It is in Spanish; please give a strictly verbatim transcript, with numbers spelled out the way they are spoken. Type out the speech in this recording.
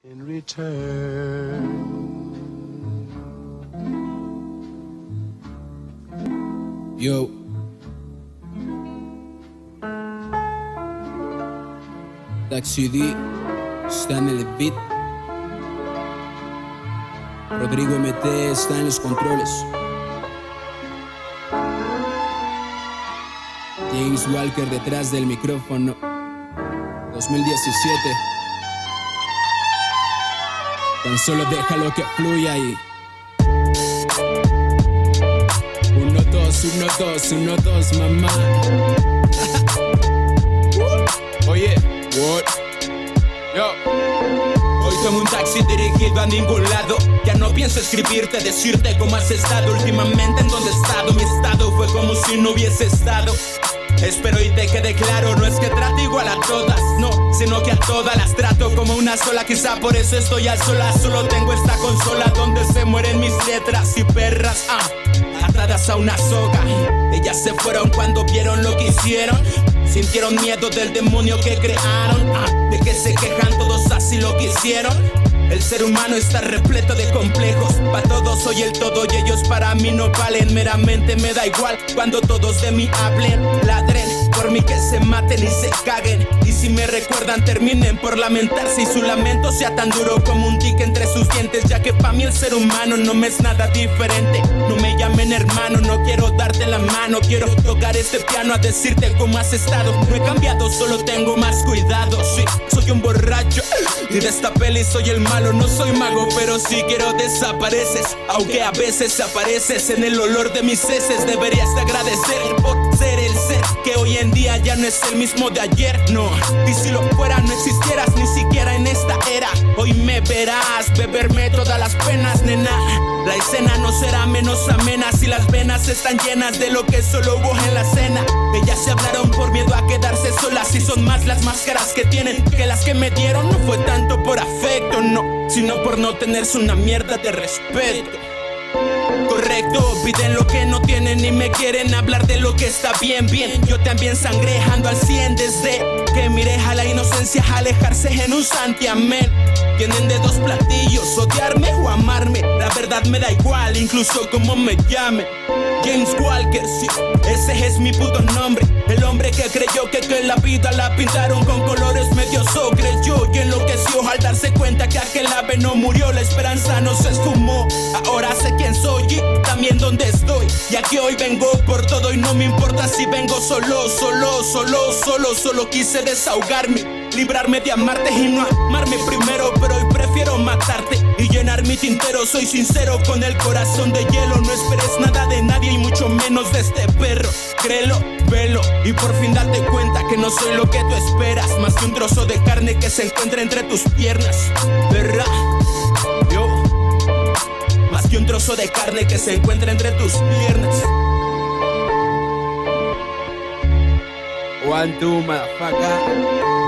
In return, yo, Taxi D está en el beat. Rodrigo M T está en los controles. James Walker detrás del micrófono. dos mil diecisiete. Tan solo déjalo que fluya ahí. Uno, dos, uno, dos, uno, dos, mamá. Oye, what? Yo. Hoy tomo un taxi dirigido a ningún lado. Ya no pienso escribirte, decirte cómo has estado últimamente, en dónde he estado. Mi estado fue como si no hubiese estado. Espero y te quede claro, no es que trate igual a todas, no, sino que a todas las trato como una sola. Quizá por eso estoy al sola, solo tengo esta consola donde se mueren mis letras y perras, ah, atadas a una soga. Ellas se fueron cuando vieron lo que hicieron, sintieron miedo del demonio que crearon, ah, de que se quejan todos así lo quisieron. El ser humano está repleto de complejos. Pa' todos soy el todo y ellos para mí no valen. Meramente me da igual cuando todos de mí hablen, ladren, por mí que se maten y se caguen. Y si me recuerdan terminen por lamentarse y su lamento sea tan duro como un tic entre sus dientes. Ya que pa' mí el ser humano no me es nada diferente. No me llamen hermano, no quiero darte la mano. Quiero tocar este piano a decirte cómo has estado. No he cambiado, solo tengo más cuidado. Sí, soy un borracho y de esta peli soy el malo. No soy mago, pero si quiero desapareces. Aunque a veces apareces en el olor de mis heces. Deberías de agradecer por ser el ser que hoy en día ya no es el mismo de ayer. No, y si lo fuera no existieras ni siquiera en esta era. Hoy me verás beberme todas las penas, nena. La escena no será menos amena si las venas están llenas de lo que solo hubo en la cena. Ellas se hablaron por miedo a quedarse solas y son más las máscaras que tienen que las que me dieron. No fue tanto por afecto, no, sino por no tenerse una mierda de respeto. Correcto, piden lo que no tienen y me quieren hablar de lo que está bien, bien. Yo también sangrejando al cien desde que miré a la inocencia alejarse en un santiamén. Tienen de dos platillos, odiarme o amarme. La verdad me da igual, incluso como me llame. James Walker, sí, ese es mi puto nombre. El hombre que creyó que, que la vida la pintaron con colores medio so creyó y enloqueció al darse cuenta que aquel ave no murió. La esperanza no se esfumó. Ahora sé quién soy y también dónde estoy. Y aquí hoy vengo por todo y no me importa si vengo solo, solo, solo, solo. Solo quise desahogarme, librarme de amarte y no amarme primero. Pero hoy prefiero matarte y llenar mi tintero. Soy sincero con el corazón de hielo. No esperes nada de nadie y mucho menos de este perro. Créelo, velo y por fin date cuenta que no soy lo que tú esperas. Más que un trozo de carne que se encuentra entre tus piernas, ¿verdad? Yo, más que un trozo de carne que se encuentra entre tus piernas. One, two, motherfucker.